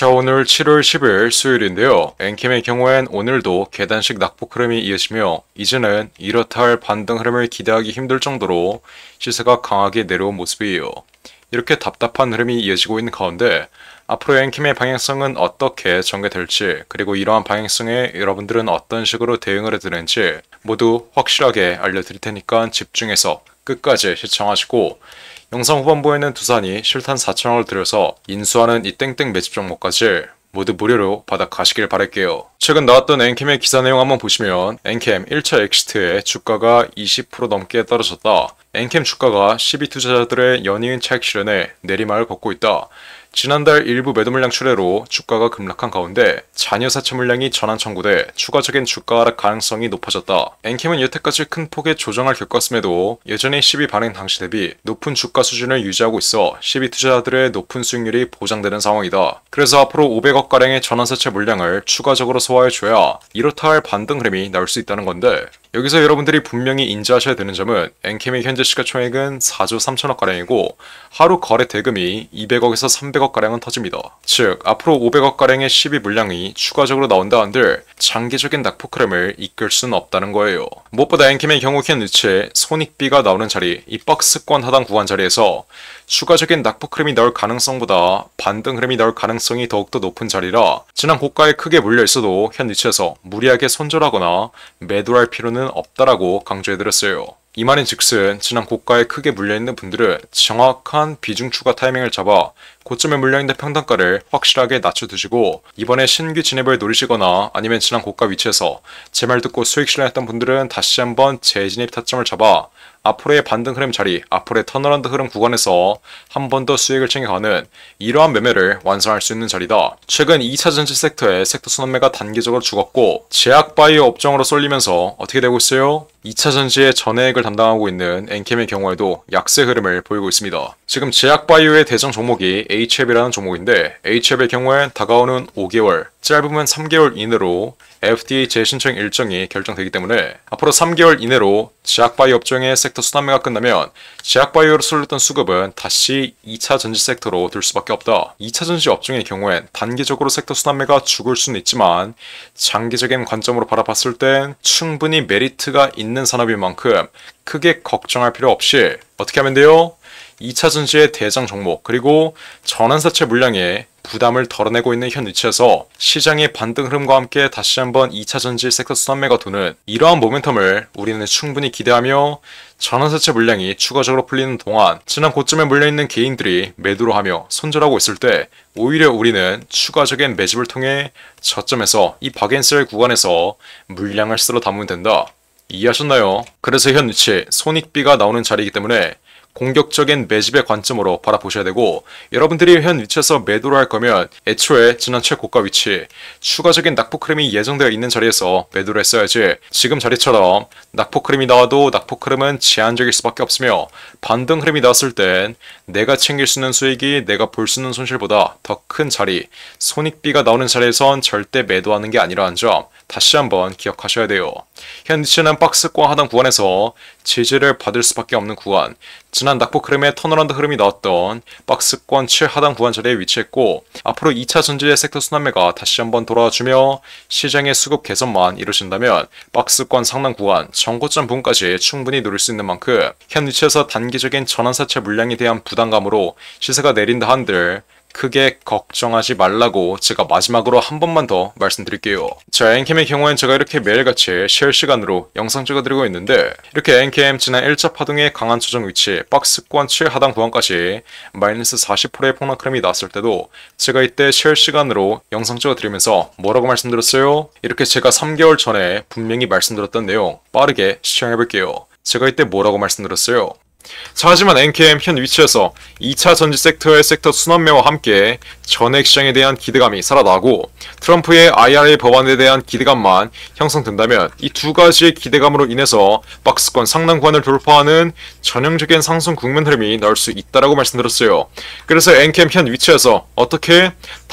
자, 오늘 7월 10일 수요일인데요. 엔캠의 경우엔 오늘도 계단식 낙폭 흐름이 이어지며 이제는 이렇다 할 반등 흐름을 기대하기 힘들 정도로 시세가 강하게 내려온 모습이에요. 이렇게 답답한 흐름이 이어지고 있는 가운데 앞으로 엔캠의 방향성은 어떻게 전개될지, 그리고 이러한 방향성에 여러분들은 어떤 식으로 대응을 해야 되는지 모두 확실하게 알려드릴 테니까 집중해서 끝까지 시청하시고, 영상 후반부에는 두산이 실탄 4천원을 들여서 인수하는 이 땡땡 매집 종목까지 모두 무료로 받아 가시길 바랄게요. 최근 나왔던 엔캠의 기사 내용 한번 보시면 엔캠 1차 엑시트에 주가가 20% 넘게 떨어졌다. 엔캠 주가가 12투자자들의 연이은 차익 실현에 내리막을 걷고 있다. 지난달 일부 매도 물량 출회로 주가가 급락한 가운데 잔여 사채 물량이 전환 청구돼 추가적인 주가 하락 가능성이 높아졌다. 엔캠은 여태까지 큰 폭의 조정을 겪었음에도 여전히 12 발행 당시 대비 높은 주가 수준을 유지하고 있어 12 투자자들의 높은 수익률이 보장되는 상황이다. 그래서 앞으로 500억가량의 전환 사채 물량을 추가적으로 소화해줘야 이렇다 할 반등 흐름이 나올 수 있다는 건데, 여기서 여러분들이 분명히 인지하셔야 되는 점은 엔캠의 현재 시가총액은 4조 3천억가량이고 하루 거래 대금이 200억에서 300억가량은 터집니다. 즉 앞으로 500억가량의 12 물량이 추가적으로 나온다 한들 장기적인 낙폭 흐름을 이끌 수는 없다는 거예요. 무엇보다 엔캠의 경우 현 위치에 손익비가 나오는 자리, 이 박스권 하단 구간 자리에서 추가적인 낙폭 흐름이 나올 가능성보다 반등 흐름이 나올 가능성이 더욱더 높은 자리라 지난 고가에 크게 물려 있어도 현 위치에서 무리하게 손절하거나 매도할 필요는 없다라고 강조해드렸어요. 이 말인 즉슨 지난 고가에 크게 물려있는 분들은 정확한 비중 추가 타이밍을 잡아 고점에 물려있는 평단가를 확실하게 낮춰두시고, 이번에 신규 진입을 노리시거나 아니면 지난 고가 위치에서 제 말 듣고 수익 실현했던 분들은 다시 한번 재진입 타점을 잡아 앞으로의 반등 흐름 자리, 앞으로의 턴어라운드 흐름 구간에서 한 번 더 수익을 챙겨가는 이러한 매매를 완성할 수 있는 자리다. 최근 2차 전지 섹터의 섹터 순환매가 단기적으로 죽었고 제약바이오 업종으로 쏠리면서 어떻게 되고 있어요? 2차 전지의 전해액을 담당하고 있는 엔캠의 경우에도 약세 흐름을 보이고 있습니다. 지금 제약바이오의 대장 종목이 HF이라는 종목인데, HF의 경우엔 다가오는 5개월, 짧으면 3개월 이내로 FDA 재신청 일정이 결정되기 때문에 앞으로 3개월 이내로 제약바이오 업종의 섹터 순환매가 끝나면 제약바이오로 쏠렸던 수급은 다시 2차 전지 섹터로 들 수밖에 없다. 2차 전지 업종의 경우엔 단기적으로 섹터 순환매가 죽을 수는 있지만 장기적인 관점으로 바라봤을 땐 충분히 메리트가 있는 산업인 만큼 크게 걱정할 필요 없이 어떻게 하면 돼요? 2차 전지의 대장 종목, 그리고 전환사채 물량에 부담을 덜어내고 있는 현 위치에서 시장의 반등 흐름과 함께 다시 한번 2차 전지 섹터 순환매가 도는 이러한 모멘텀을 우리는 충분히 기대하며, 전환사채 물량이 추가적으로 풀리는 동안 지난 고점에 물려있는 개인들이 매도를 하며 손절하고 있을 때 오히려 우리는 추가적인 매집을 통해 저점에서 이 박앤셀 구간에서 물량을 쓸어 담으면 된다. 이해하셨나요? 그래서 현 위치 손익비가 나오는 자리이기 때문에 공격적인 매집의 관점으로 바라보셔야 되고, 여러분들이 현 위치에서 매도를 할 거면 애초에 지난 최고가 위치 추가적인 낙폭 흐름이 예정되어 있는 자리에서 매도를 했어야지, 지금 자리처럼 낙폭 흐름이 나와도 낙폭 흐름은 제한적일 수밖에 없으며 반등 흐름이 나왔을 땐 내가 챙길 수 있는 수익이 내가 볼 수 있는 손실보다 더 큰 자리, 손익비가 나오는 자리에선 절대 매도하는 게 아니라는 점 다시 한번 기억하셔야 돼요. 현 위치는 박스권 하단 구간에서 지지를 받을 수밖에 없는 구간, 지난 낙폭 흐름에 턴어라운드 흐름이 나왔던 박스권 최하단 구간 자리에 위치했고, 앞으로 2차 전지의 섹터 순환매가 다시 한번 돌아와주며 시장의 수급 개선만 이루어진다면 박스권 상단 구간 정고점 부분까지 충분히 노릴 수 있는 만큼 현 위치에서 단기적인 전환사채 물량에 대한 부담감으로 시세가 내린다 한들 크게 걱정하지 말라고 제가 마지막으로 한 번만 더 말씀드릴게요. 자, 엔캠의 경우엔 제가 이렇게 매일같이 실시간으로 영상 찍어드리고 있는데, 이렇게 엔캠 지난 1차 파동의 강한 조정 위치 박스권 최하단 구간까지 마이너스 40%의 폭락 흐름이 나왔을 때도 제가 이때 실시간으로 영상 찍어드리면서 뭐라고 말씀드렸어요? 이렇게 제가 3개월 전에 분명히 말씀드렸던 내용 빠르게 시청해볼게요. 제가 이때 뭐라고 말씀드렸어요? 자, 하지만 엔캠 현 위치에서 2차 전지 섹터의 섹터 순환매와 함께 전액 시장에 대한 기대감이 살아나고 트럼프의 IRA 법안에 대한 기대감만 형성된다면 이 두 가지의 기대감으로 인해서 박스권 상단 구간을 돌파하는 전형적인 상승 국면 흐름이 나올 수 있다라고 말씀드렸어요. 그래서 엔캠 현 위치에서 어떻게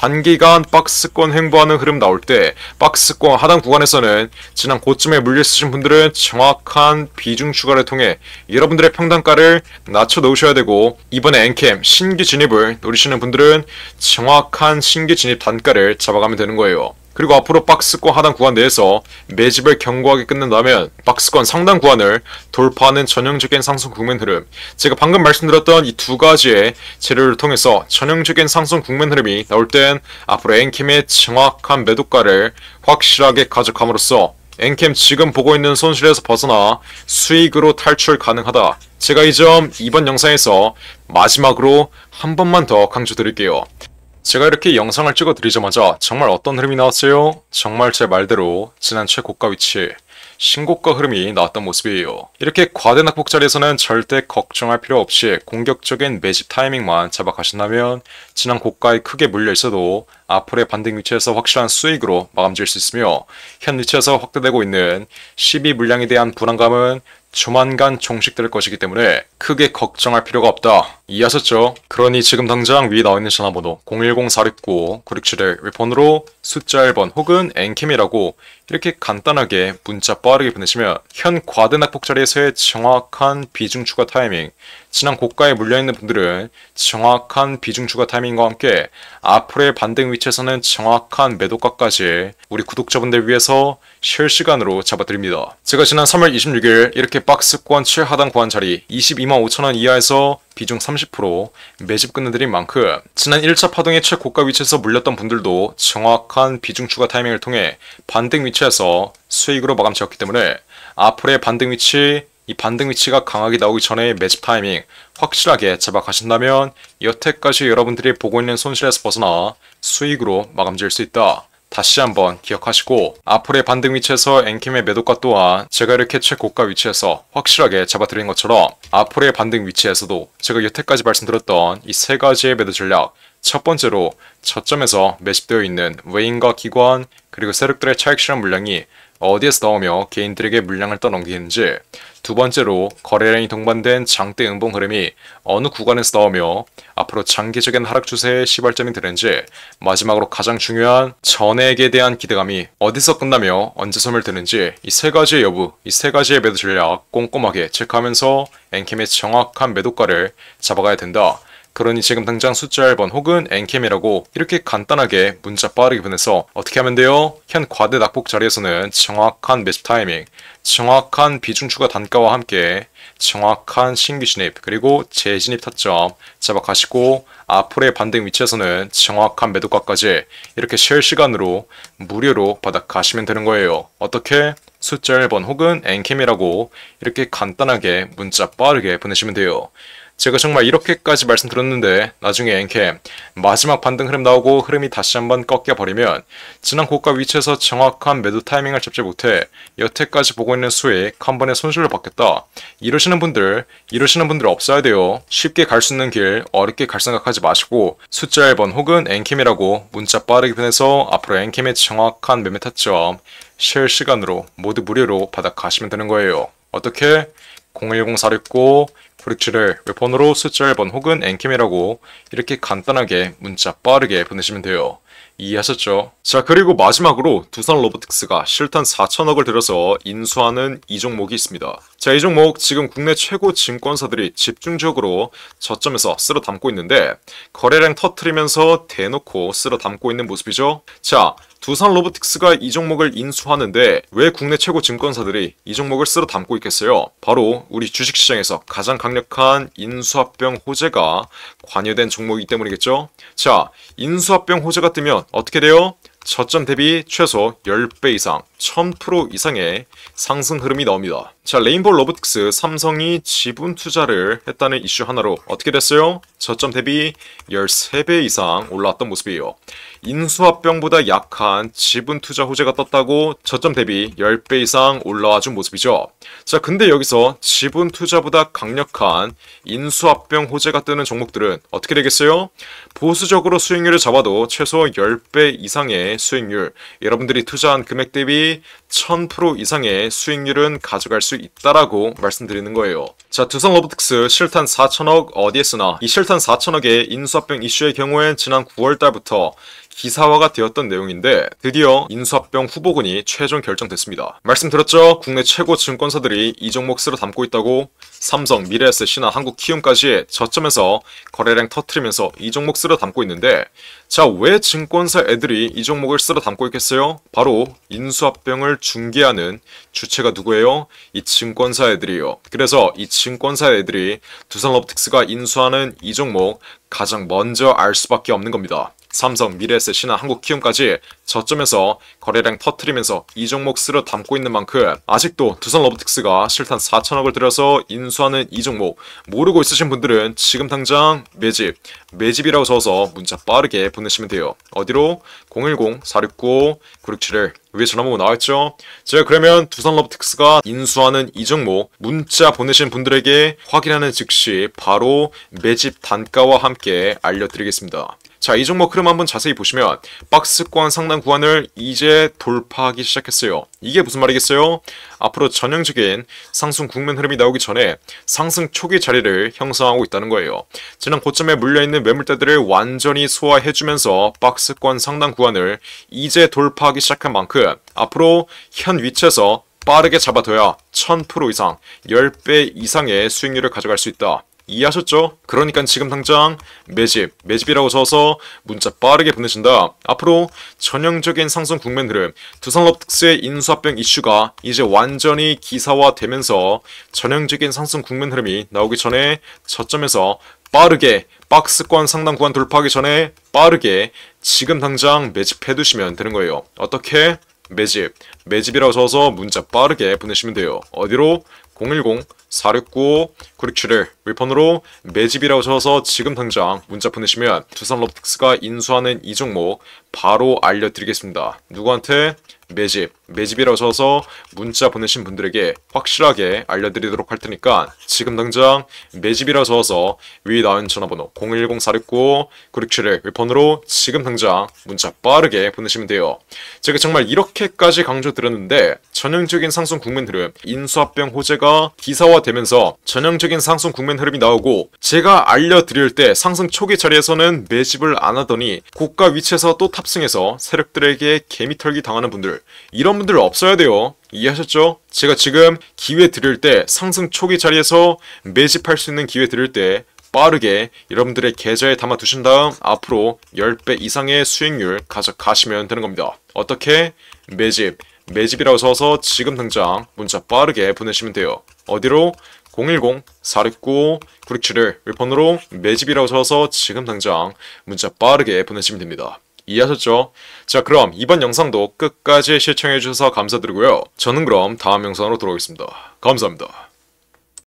단기간 박스권 횡보하는 흐름 나올 때 박스권 하단 구간에서는 지난 고점에 물려있으신 분들은 정확한 비중 추가를 통해 여러분들의 평단가를 매도가를 낮춰 놓으셔야 되고, 이번에 엔캠 신규 진입을 노리시는 분들은 정확한 신규 진입 단가를 잡아가면 되는 거예요. 그리고 앞으로 박스권 하단 구간 내에서 매집을 견고하게 끝낸다면 박스권 상단 구간을 돌파하는 전형적인 상승 국면 흐름, 제가 방금 말씀드렸던 이 두 가지의 재료를 통해서 전형적인 상승 국면 흐름이 나올 땐 앞으로 엔캠의 정확한 매도가를 확실하게 가져감으로써 엔캠 지금 보고 있는 손실에서 벗어나 수익으로 탈출 가능하다. 제가 이 점 이번 영상에서 마지막으로 한 번만 더 강조드릴게요. 제가 이렇게 영상을 찍어 드리자마자 정말 어떤 흐름이 나왔어요? 정말 제 말대로 지난 최고가 위치, 신고가 흐름이 나왔던 모습이에요. 이렇게 과대 낙폭 자리에서는 절대 걱정할 필요 없이 공격적인 매집 타이밍만 잡아가신다면 지난 고가에 크게 물려 있어도 앞으로의 반등 위치에서 확실한 수익으로 마감 지을 수 있으며, 현 위치에서 확대되고 있는 12 물량에 대한 불안감은 조만간 종식될 것이기 때문에 크게 걱정할 필요가 없다. 이해하셨죠? 그러니 지금 당장 위에 나와있는 전화번호 010-469-9671 웹폰으로 숫자 1번 혹은 엔캠이라고 이렇게 간단하게 문자 빠르게 보내시면 현 과대 낙폭 자리에서의 정확한 비중 추가 타이밍, 지난 고가에 물려있는 분들은 정확한 비중 추가 타이밍과 함께 앞으로의 반등 위치에서는 정확한 매도가까지 우리 구독자분들 위해서 실시간으로 잡아드립니다. 제가 지난 3월 26일 이렇게 박스권 최하단 구간 자리 22만 5천원 이하에서 비중 30% 매집 끝내드린 만큼 지난 1차 파동의 최고가 위치에서 물렸던 분들도 정확한 비중 추가 타이밍을 통해 반등 위치에서 수익으로 마감 지었기 때문에 앞으로의 반등 위치, 이 반등 위치가 강하게 나오기 전에 매집 타이밍 확실하게 잡아가신다면 여태까지 여러분들이 보고 있는 손실에서 벗어나 수익으로 마감 지을 수 있다. 다시 한번 기억하시고, 앞으로의 반등 위치에서 엔캠의 매도가 또한 제가 이렇게 최고가 위치에서 확실하게 잡아드린 것처럼 앞으로의 반등 위치에서도 제가 여태까지 말씀드렸던 이 세 가지의 매도 전략, 첫 번째로 저점에서 매집되어 있는 외인과 기관 그리고 세력들의 차익 실현 물량이 어디에서 나오며 개인들에게 물량을 떠넘기는지, 두 번째로 거래량이 동반된 장대 음봉 흐름이 어느 구간에서 나오며 앞으로 장기적인 하락 추세의 시발점이 되는지, 마지막으로 가장 중요한 전액에 대한 기대감이 어디서 끝나며 언제 소멸되는지, 이 세 가지의 여부, 이 세 가지의 매도 전략 꼼꼼하게 체크하면서 엔캠의 정확한 매도가를 잡아가야 된다. 그러니 지금 당장 숫자 1번 혹은 엔캠이라고 이렇게 간단하게 문자 빠르게 보내서 어떻게 하면 돼요? 현 과대 낙폭 자리에서는 정확한 매집 타이밍, 정확한 비중 추가 단가와 함께 정확한 신규 진입 그리고 재진입 타점 잡아가시고, 앞으로의 반등 위치에서는 정확한 매도가까지 이렇게 실시간으로 무료로 받아가시면 되는 거예요. 어떻게? 숫자 1번 혹은 엔캠이라고 이렇게 간단하게 문자 빠르게 보내시면 돼요. 제가 정말 이렇게까지 말씀드렸는데 나중에 엔캠 마지막 반등 흐름 나오고 흐름이 다시 한번 꺾여버리면 지난 고가 위치에서 정확한 매도 타이밍을 잡지 못해 여태까지 보고 있는 수익 한 번에 손실을 받겠다. 이러시는 분들 없어야 돼요. 쉽게 갈 수 있는 길 어렵게 갈 생각하지 마시고 숫자 1번 혹은 엔캠이라고 문자 빠르게 보내서 앞으로 엔캠의 정확한 매매 타점 실시간으로 모두 무료로 받아가시면 되는 거예요. 어떻게? 010-469-9671 웹폰으로 숫자 1번 혹은 엔캠이라고 이렇게 간단하게 문자 빠르게 보내시면 돼요. 이해하셨죠? 자, 그리고 마지막으로 두산 로보틱스가 실탄 4천억을 들여서 인수하는 이 종목이 있습니다. 자, 이 종목 지금 국내 최고 증권사들이 집중적으로 저점에서 쓸어 담고 있는데 거래량 터트리면서 대놓고 쓸어 담고 있는 모습이죠. 자, 두산 로보틱스가 이 종목을 인수하는데 왜 국내 최고 증권사들이 이 종목을 쓸어 담고 있겠어요? 바로 우리 주식시장에서 가장 강력한 인수합병 호재가 관여된 종목이기 때문이겠죠? 자, 인수합병 호재가 뜨면 어떻게 돼요? 저점 대비 최소 10배 이상, 1000% 이상의 상승 흐름이 나옵니다. 자, 레인보우 로보틱스, 삼성이 지분 투자를 했다는 이슈 하나로 어떻게 됐어요? 저점 대비 13배 이상 올라왔던 모습이에요. 인수합병보다 약한 지분 투자 호재가 떴다고 저점 대비 10배 이상 올라와준 모습이죠. 자, 근데 여기서 지분 투자보다 강력한 인수합병 호재가 뜨는 종목들은 어떻게 되겠어요? 보수적으로 수익률을 잡아도 최소 10배 이상의 수익률, 여러분들이 투자한 금액 대비 1000% 이상의 수익률은 가져갈 수 있다라고 말씀드리는 거예요. 자, 두산 로보틱스 실탄 4천억 어디에 쓰나? 이 실탄 4천억의 인수합병 이슈의 경우엔 지난 9월달부터 기사화가 되었던 내용인데 드디어 인수합병 후보군이 최종 결정됐습니다. 말씀드렸죠? 국내 최고 증권사들이 이 종목 쓸어 담고 있다고. 삼성, 미래에셋이나 한국키움까지 저점에서 거래량 터트리면서 이 종목 쓸어 담고 있는데, 자, 왜 증권사 애들이 이 종목을 쓸어 담고 있겠어요? 바로 인수합병을 중개하는 주체가 누구예요? 이 증권사 애들이요. 그래서 이 증권사 애들이 두산로보틱스가 인수하는 이 종목 가장 먼저 알 수밖에 없는 겁니다. 삼성, 미래에셋이나 한국키움까지 저점에서 거래량 터트리면서 이 종목 쓸어 담고 있는 만큼 아직도 두산로보틱스가 실탄 4천억을 들여서 인수하는 이 종목 모르고 있으신 분들은 지금 당장 매집이라고 적어서 문자 빠르게 보내시면 돼요. 어디로? 010-469-9671 위에 전화번호 나와있죠? 제가 그러면 두산로보틱스가 인수하는 이 종목 문자 보내신 분들에게 확인하는 즉시 바로 매집 단가와 함께 알려드리겠습니다. 자, 이 종목 흐름 한번 자세히 보시면 박스권 상단 구간을 이제 돌파하기 시작했어요. 이게 무슨 말이겠어요? 앞으로 전형적인 상승 국면 흐름이 나오기 전에 상승 초기 자리를 형성하고 있다는 거예요. 지난 고점에 물려있는 매물대들을 완전히 소화해주면서 박스권 상단 구간을 이제 돌파하기 시작한 만큼 앞으로 현 위치에서 빠르게 잡아둬야 1000% 이상, 10배 이상의 수익률을 가져갈 수 있다. 이해하셨죠? 그러니까 지금 당장 매집이라고 적어서 문자 빠르게 보내신다. 앞으로 전형적인 상승 국면 흐름, 두산로보틱스의 인수합병 이슈가 이제 완전히 기사화되면서 전형적인 상승 국면 흐름이 나오기 전에 저점에서 빠르게 박스권 상단 구간 돌파하기 전에 빠르게 지금 당장 매집해 두시면 되는 거예요. 어떻게? 매집이라고 적어서 문자 빠르게 보내시면 돼요. 어디로? 010-469-9671 윌폰으로 매집이라고 적어서 지금 당장 문자 보내시면 두산로보틱스가 인수하는 이 종목 바로 알려드리겠습니다. 누구한테? 매집이라고 적어서 문자 보내신 분들에게 확실하게 알려드리도록 할 테니까 지금 당장 매집이라고 적어서 위에 나온 전화번호 010-469-9671 윌폰으로 지금 당장 문자 빠르게 보내시면 돼요. 제가 정말 이렇게까지 강조드렸는데 전형적인 상승 국면 흐름, 인수합병 호재가 기사화되면서 전형적인 상승 국면 흐름이 나오고 제가 알려드릴 때 상승 초기 자리에서는 매집을 안 하더니 고가 위치에서 또 탑승해서 세력들에게 개미털기 당하는 분들, 이런 분들 없어야 돼요. 이해하셨죠? 제가 지금 기회 드릴 때 상승 초기 자리에서 매집할 수 있는 기회 드릴 때 빠르게 여러분들의 계좌에 담아 두신 다음 앞으로 10배 이상의 수익률 가져가시면 되는 겁니다. 어떻게? 매집이라고 써서 지금 당장 문자 빠르게 보내시면 돼요. 어디로? 010-469-9671 윌폰으로 매집이라고 써서 지금 당장 문자 빠르게 보내시면 됩니다. 이해하셨죠? 자, 그럼 이번 영상도 끝까지 시청해주셔서 감사드리고요. 저는 그럼 다음 영상으로 돌아오겠습니다. 감사합니다.